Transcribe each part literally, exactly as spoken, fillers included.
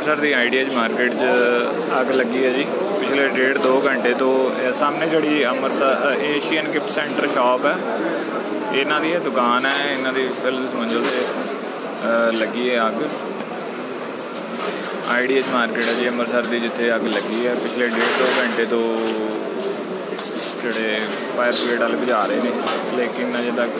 अमृतसर की I D H market अग लगी है जी पिछले डेढ़ दो घंटे तो। सामने जी Amritsar Asian gift centre shop है, इन्हों की दुकान है, इन्हों की फिफ्थ मंजिल से लगी है अग। आई डी एच मार्केट है जी अमृतसर की जिथे अग लगी है पिछले डेढ़ दो घंटे तो जोड़े फायर ब्रिगेड वाले बुझा रहे हैं, लेकिन अजे तक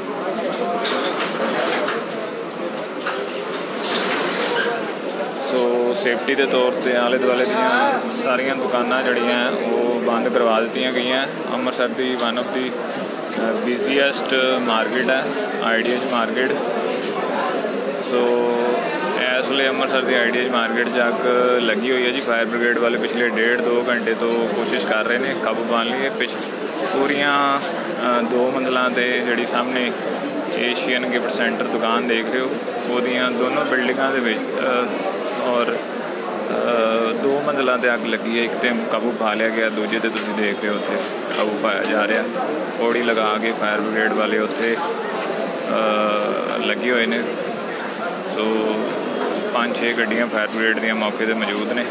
सो सेफ्टी के तौर पर आले दुआले दी सारिया दुकाना जड़ियाँ वो बंद करवा दी गई हैं। अमृतसर की one of the busiest market है I D H market. So इस वे अमृतसर की आई डी एच मार्केट जग लगी हुई है जी। फायर ब्रिगेड वाले पिछले डेढ़ दो घंटे तो कोशिश कर रहे हैं काबू पाने लिए। पिछ पूरिया दो मंजिलों से जी सामने एशियन गिफ्ट सेंटर दुकान देख रहे हो, वो दोनों बिल्डिंगों के और दो मंजिलों से अग लगी है। एक तो काबू पा लिया गया, दूजे तो तुम देख रहे हो उत्थे काबू पाया जा रहा। पौड़ी लगा के फायर ब्रिगेड वाले उत्थे लगे हुए हैं। सो पाँच छे गड्डियाँ फायर ब्रिगेड दी मौके पर मौजूद ने।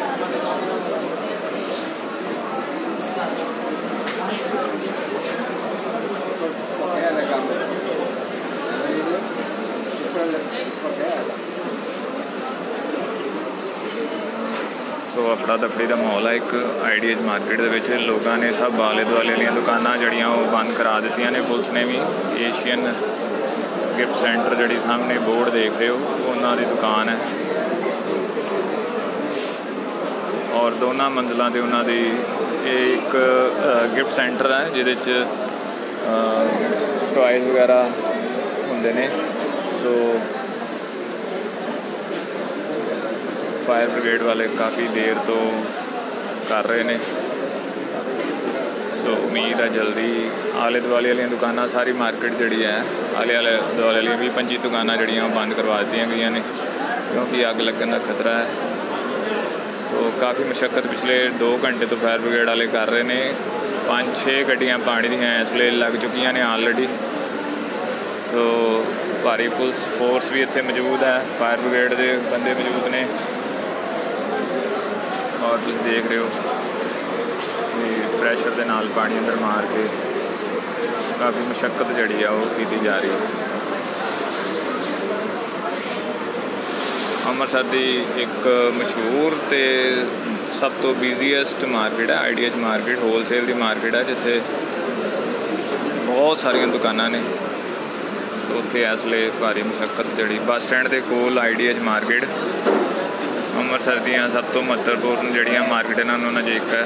तो अफड़ा दफड़ी का माहौल है एक आई डी एच मार्केट के। लोगों ने सब आले दुआले वाली दुकाना जड़ियाँ वो बंद करा दी ने पुलिस ने भी। एशियन गिफ्ट सेंटर जी सामने बोर्ड देख रहे हो उन्होंने दुकान है, और दोनों मंजिलों से उन्होंने एक गिफ्ट सेंटर है जिसे टॉयज वगैरह होंगे ने। सो फायर ब्रिगेड वाले काफ़ी देर तो कर रहे हैं। सो उम्मीद है जल्दी आले दुआले वाली दुकाना सारी मार्केट जी है आले आले दुआले वाली भी पंजी दुकाना जड़ियाँ बंद करवा दी गई ने क्योंकि अग लगन का खतरा है। तो काफ़ी मुशक्कत पिछले दो घंटे तो फायर ब्रिगेड वाले कर रहे हैं। पाँच छे गड्डियाँ पानी दी इस वे लग चुकी ने ऑलरेडी। सो भारी पुलिस फोर्स भी इतने मौजूद है, फायर ब्रिगेड के बंदे मौजूद ने। और तुम देख रहे हो कि प्रैशर के नाल पानी अंदर मार के काफ़ी मुशक्कत जी है वो की जा रही है। अमृतसर की एक मशहूर तो सब तो बिजीएस्ट मार्केट है I D H market, wholesale की मार्केट है जिथे बहुत सारिया दुकाना ने। तो उत्थे इस वे भारी मुशक्कत जी बस स्टैंड के कोल I D H market Amritsar दी सब तो महत्वपूर्ण जड़ियाँ मार्केट इन्होंने जो एक है।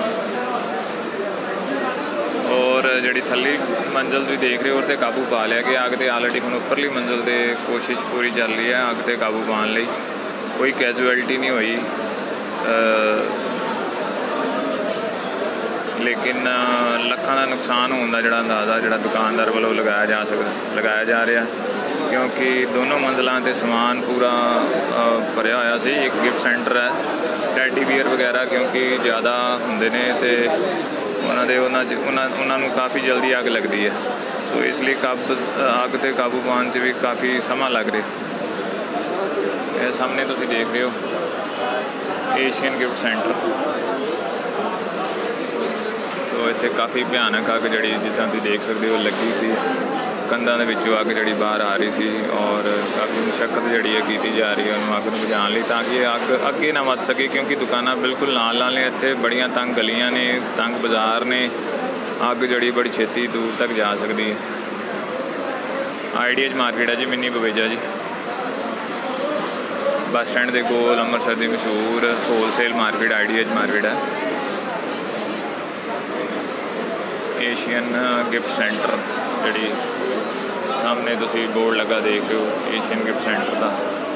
और जी थली मंजिल भी देख रहे हो और काबू पा लिया गया। अग तो ऑलरेडी हम उपरली मंजिल से कोशिश पूरी चल रही है अग तो काबू पाने लिए, कोई कैजुअलिटी नहीं हुई। लेकिन लखों का नुकसान होने का जोड़ा अंदाज़ा जोड़ा दुकानदार वालों लगाया जा सकता लगाया जा रहा, क्योंकि दोनों मंजिलों से समान पूरा भरिया होया सी। एक गिफ्ट सेंटर है, टैडी बियर वगैरह क्योंकि ज़्यादा होंगे ने तो उन्होंने उन्होंने काफ़ी जल्दी अग लगती है। सो इसलिए काब अग से काबू पाने से भी काफ़ी समा लग रहा। ये सामने तुम देख रहे हो एशियन गिफ्ट सेंटर। तो इतने काफ़ी भयानक अग जी जिदा तुम देख सकते हो लगी सी, कंधा के अग जी बाहर आ रही सी और काफ़ी मुशक्कत जी है की जा रही है उन्होंने अग को बुझाने लिए ताकि अग अगे ना वध सके, क्योंकि दुकाना बिल्कुल नाल नाल ने। इतने बड़िया तंग गलियां ने, तंग बाजार ने, अग जी बड़ी छेती दूर तक जा सकती है। आई डी एच मार्केट है जी मिनी बवेजा जी, बस स्टैंड के कोल अमृतसर की मशहूर wholesale market I D H market है। एशियन गिफ्ट सेंटर जी सामने तुसी बोर्ड लगा देख रहे हो एशियन गिफ्ट सेंटर का।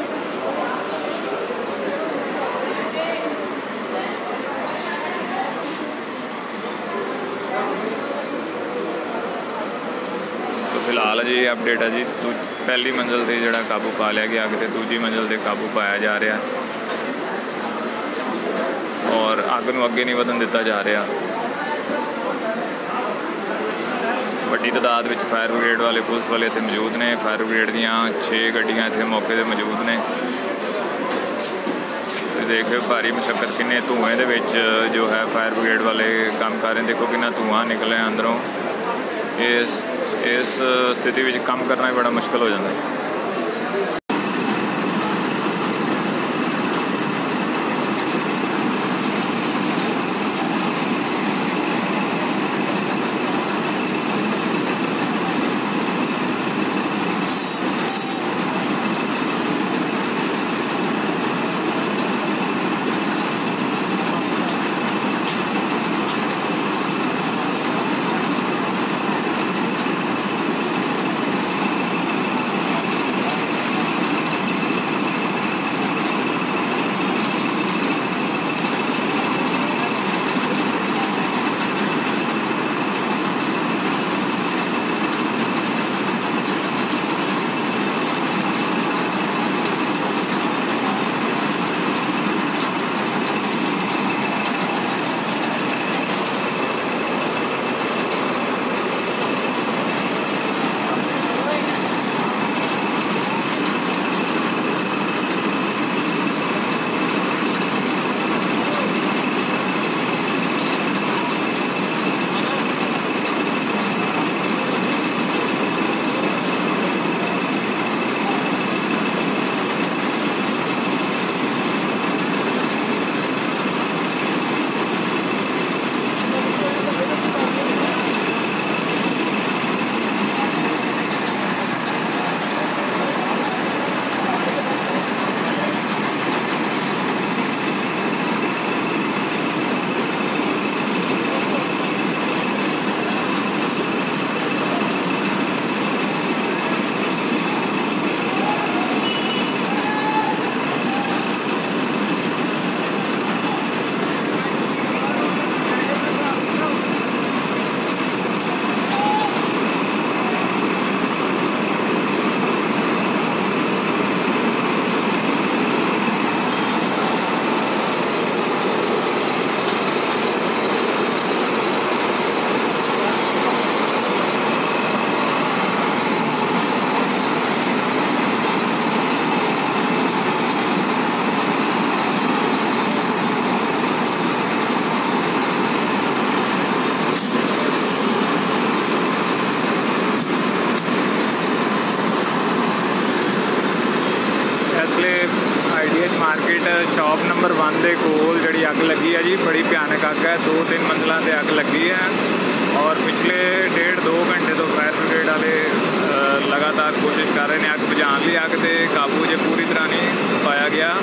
तो फिलहाल जी अपडेट है जी पहली मंजिल से जोड़ा काबू पा लिया गया, अग दूजी मंजिल से काबू पाया जा रहा और अग नूं अगे नहीं वधन दिता जा रहा। वड्डी तादाद में फायर ब्रिगेड वाले पुलिस वाले इतने मौजूद ने। फायर ब्रिगेड दियाँ छे गड्डियाँ इतने मौके पर मौजूद ने। देख रहे हो भारी मुशक्कत किन्ने धुएं दे विच जो है फायर ब्रिगेड वाले काम कर रहे हैं। देखो कितना धुआं निकले अंदरों। इस इस स्थिति में काम करना ही बड़ा मुश्किल हो जाता है। I D H market shop number one के कोल जी अग लगी है जी, बड़ी भयानक अग है। दो तीन मंजिलों से अग लगी है और पिछले डेढ़ दो घंटे तो फायर ब्रिगेड वाले लगातार कोशिश कर रहे हैं अग बुझाने लिए। अग से काबू जो पूरी तरह नहीं पाया गया,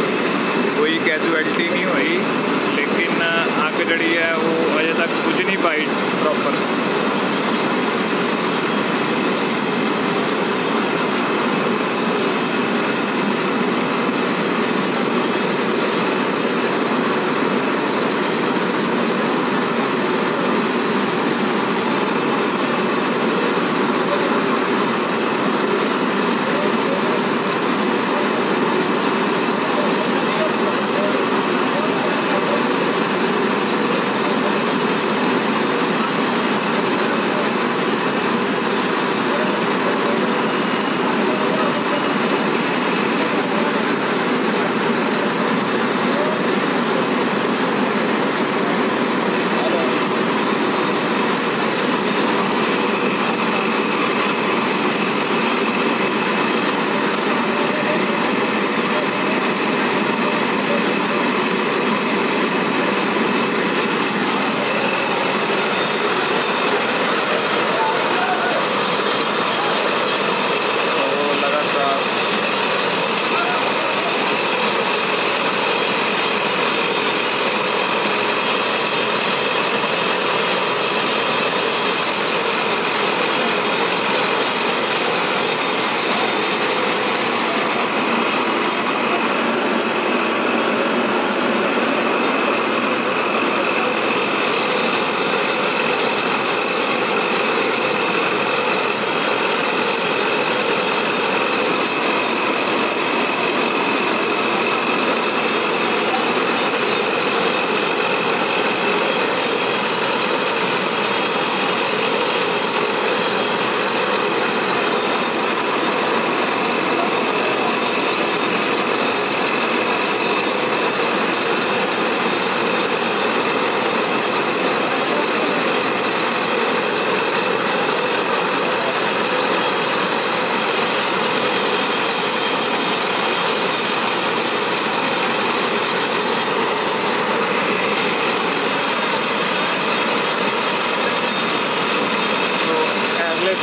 कोई कैजुअलिटी नहीं हुई, लेकिन अग जी है वो अजे तक बुझ नहीं पाई प्रॉपर।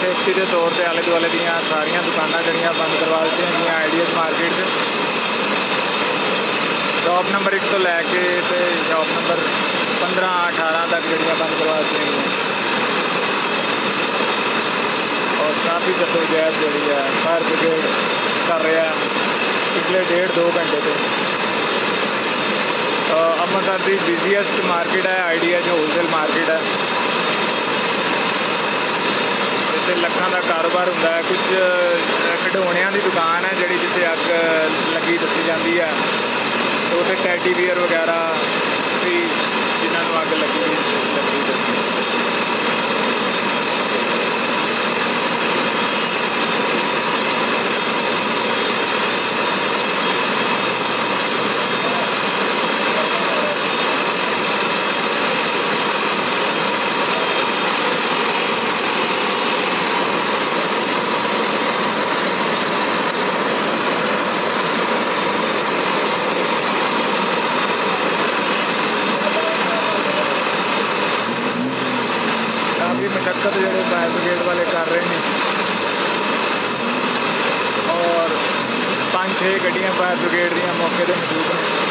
सेफ्टी के तौर पर आले दुआले दियाँ सारिया दुकाना जड़ियाँ बंद करवा दी जी I D H market. Shop number एक तो लैके तो शॉप नंबर पंद्रह अठारह तक जड़ियाँ बंद करवा दी गई और काफ़ी जद्दोजहद जी है फायर ब्रिगेड कर रहा है पिछले डेढ़ दो घंटे से। अमृतसर की बिजीएस्ट मार्केट है I D H wholesale market है। इतने लखों का कारोबार होंदा है। कुछ खिडौणियां की दुकान है जी जिसे अग लगी दसी जाती है तो उसे टैडी बीयर वगैरह भी जिन्होंने अग लगी लगी दसी। काफ़ी मशक्कत जोड़े फायर ब्रिगेड वाले कर रहे हैं और पाँच छे गड्डियाँ फायर ब्रिगेड दियाँ मौके पर मौजूद हैं।